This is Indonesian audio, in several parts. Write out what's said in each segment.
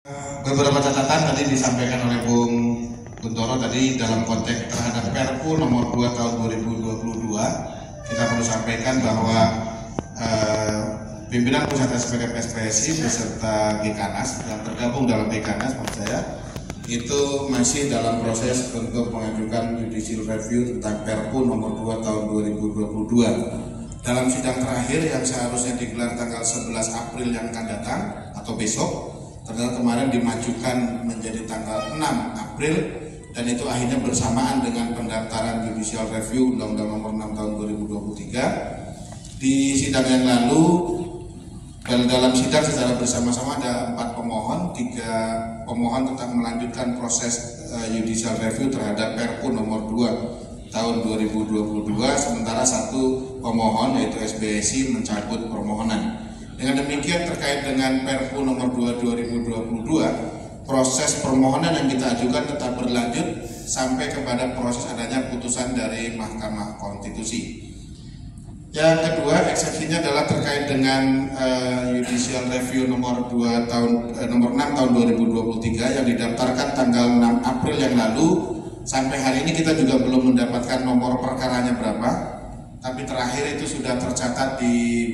Beberapa catatan tadi disampaikan oleh Bung Guntoro tadi dalam konteks terhadap Perpu nomor 2 tahun 2022. Kita perlu sampaikan bahwa pimpinan pusat SPKP SPSI beserta Gkanas yang tergabung dalam Gkanas maksud saya itu masih dalam proses untuk mengajukan judicial review tentang Perpu nomor 2 tahun 2022. Dalam sidang terakhir yang seharusnya digelar tanggal 11 April yang akan datang atau besok, ternyata kemarin dimajukan menjadi tanggal 6 April dan itu akhirnya bersamaan dengan pendaftaran judicial review Undang-Undang nomor 6 tahun 2023. Di sidang yang lalu dalam sidang secara bersama-sama ada 4 pemohon, 3 pemohon tetap melanjutkan proses judicial review terhadap Perpu nomor 2 tahun 2022, sementara 1 pemohon yaitu SBSI mencabut permohonan. Dengan demikian terkait dengan Perpu nomor 2 2022, proses permohonan yang kita ajukan tetap berlanjut sampai kepada proses adanya putusan dari Mahkamah Konstitusi. Yang kedua, eksepsinya adalah terkait dengan judicial review nomor 6 tahun 2023 yang didaftarkan tanggal 6 April yang lalu. Sampai hari ini kita juga belum mendapatkan nomor perkaranya berapa, tapi terakhir itu sudah tercatat di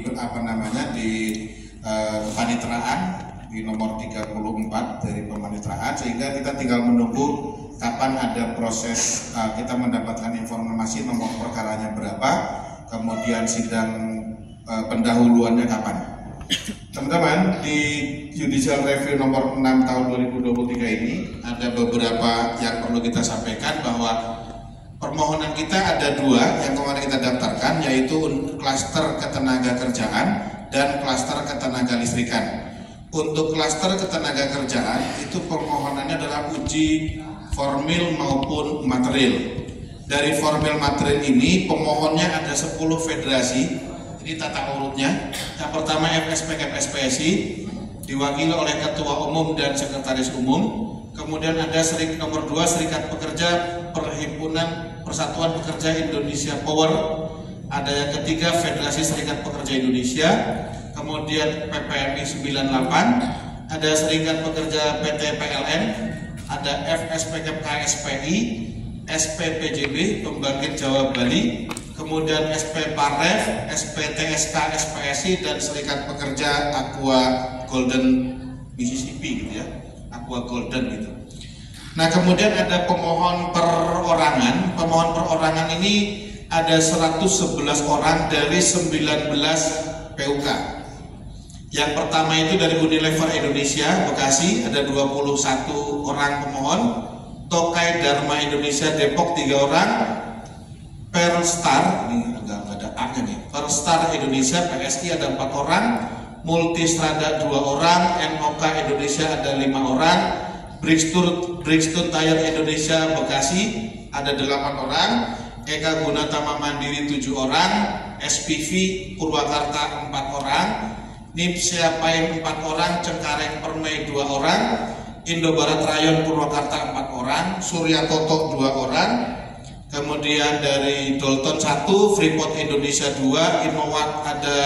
pemanitraan di nomor 34 dari pemanitraan, sehingga kita tinggal menunggu kapan ada proses kita mendapatkan informasi nomor perkaranya berapa, kemudian sidang pendahuluannya kapan. Teman-teman, di judicial review nomor 6 tahun 2023 ini ada beberapa yang perlu kita sampaikan, bahwa permohonan kita ada 2 yang kemarin kita daftarkan, yaitu klaster ketenaga kerjaan dan klaster ketenaga listrikan. Untuk klaster ketenaga kerjaan itu permohonannya adalah uji formil maupun material. Dari formil material ini pemohonnya ada 10 federasi. Ini tata urutnya. Yang pertama FSPKP SPSI diwakili oleh Ketua Umum dan Sekretaris Umum. Kemudian ada nomor 2 Serikat Pekerja Perhimpunan Persatuan Pekerja Indonesia Power. Ada yang ketiga Federasi Serikat Pekerja Indonesia. Kemudian PPMI 98. Ada Serikat Pekerja PT PLN. Ada FSPKP KSPI, SPPJB Pembangkit Jawa Bali. Kemudian SP Paref, SPTSK SPSI, dan Serikat Pekerja Aqua Golden Mississippi gitu ya, Aqua Golden gitu. Nah, kemudian ada pemohon perorangan. Pemohon perorangan ini ada 111 orang dari 19 PUK. Yang pertama itu dari Unilever Indonesia Bekasi, ada 21 orang pemohon. Tokai Dharma Indonesia Depok 3 orang. Perstar, ini agak ada A-nya nih. Perstar Indonesia PSI ada 4 orang. Multistrada 2 orang. NOK Indonesia ada 5 orang. Bridgestone Tire Indonesia Bekasi ada 8 orang. Eka Gunatama Mandiri 7 orang. SPV Purwakarta 4 orang. Nipsea Pain 4 orang. Cengkareng Permai 2 orang. Indobarat Rayon Purwakarta 4 orang. Surya Toto 2 orang. Kemudian dari Dolton 1, Freeport Indonesia 2, Innowat ada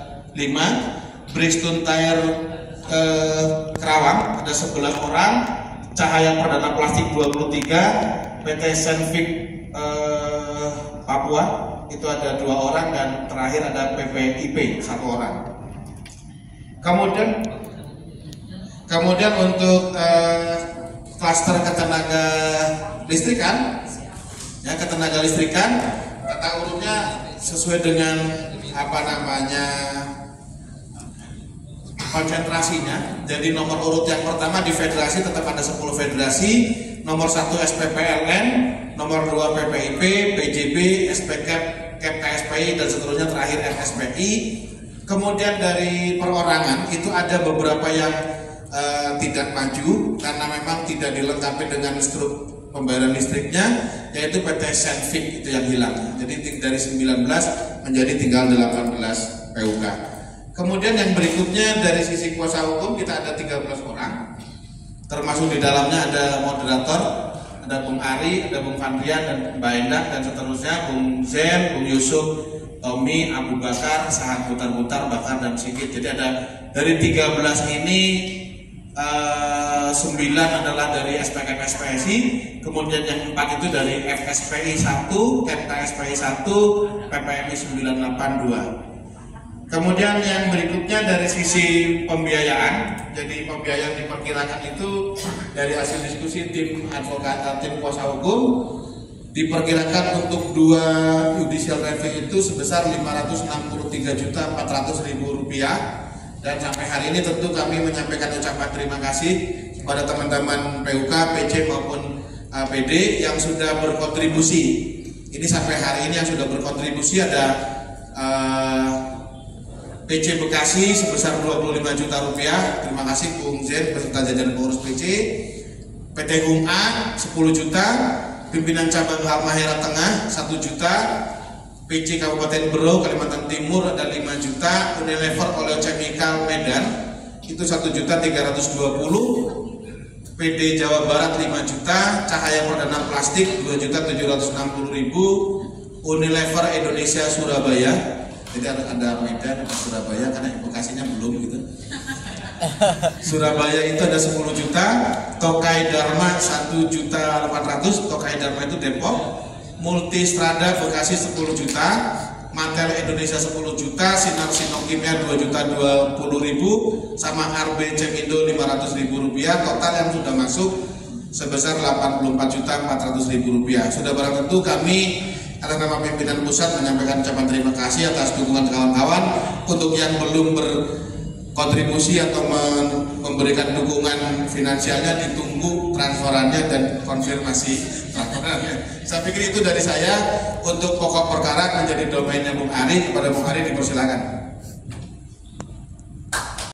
5, Bridgestone Tire Kerawang ada 11 orang, Cahaya Perdana Plastik 23, PT Senvic Papua itu ada 2 orang, dan terakhir ada PPIP 1 orang. Kemudian untuk klaster ketenaga listrikan, ya, ketenaga listrikan tata urutnya sesuai dengan konsentrasinya. Jadi nomor urut yang pertama di federasi tetap ada 10 federasi, nomor 1 SPPLN, nomor 2 PPIP, PJB, SPKP, KSPI, dan seterusnya terakhir FSPI. Kemudian dari perorangan itu ada beberapa yang tidak maju karena memang tidak dilengkapi dengan struktur pembayaran listriknya, yaitu PT Senvic itu yang hilang. Jadi dari 19 menjadi tinggal 18 PUK. Kemudian yang berikutnya dari sisi kuasa hukum kita ada 13 orang. Termasuk di dalamnya ada moderator, ada Bung Ari, ada Bung Fandrian, dan Mbak Endah, dan seterusnya Bung Zen, Bung Yusuf, Tommy, Abu Bakar, Sahat Butar-Butar, Bakar, dan Sigit. Jadi ada dari 13 ini 9 adalah dari SPKM SPSI, kemudian yang 4 itu dari FSPI 1, KSPI 1, PPMI 982. Kemudian yang berikutnya dari sisi pembiayaan, jadi pembiayaan diperkirakan itu dari hasil diskusi tim advokat, tim kuasa hukum, diperkirakan untuk 2 judicial review itu sebesar Rp563.400.000. Dan sampai hari ini tentu kami menyampaikan ucapan terima kasih kepada teman-teman PUK, PC maupun PD yang sudah berkontribusi. Ini sampai hari ini yang sudah berkontribusi ada PC Bekasi sebesar Rp25 juta. Terima kasih Bung Zen beserta jajaran pengurus PC. PT HUMA 10 juta, pimpinan cabang Halmahera Tengah 1 juta, PC Kabupaten Berau Kalimantan Timur ada 5 juta, Unilever Oleochemical Medan itu 1.320.000, PD Jawa Barat 5 juta, Cahaya Perdana Plastik 2.760.000, Unilever Indonesia Surabaya, jadi harus ada Medan atau Surabaya karena Bekasinya belum gitu. Surabaya itu ada 10 juta, Tokai Dharma 1.800.000, Tokai Dharma itu Depok, Multistrada Bekasi 10 juta, Mantel Indonesia 10 juta, Sinar Sinokimia 2.020.000, sama RB Cemindo Rp500.000. Total yang sudah masuk sebesar Rp84.400.000. Sudah barang tentu kami atas nama pimpinan pusat menyampaikan ucapan terima kasih atas dukungan kawan-kawan. Untuk yang belum berkontribusi atau memberikan dukungan finansialnya, ditunggu transferannya dan konfirmasi transferannya. Saya pikir itu dari saya. Untuk pokok perkara menjadi domainnya Bung Ari. Kepada Bung Ari dipersilakan.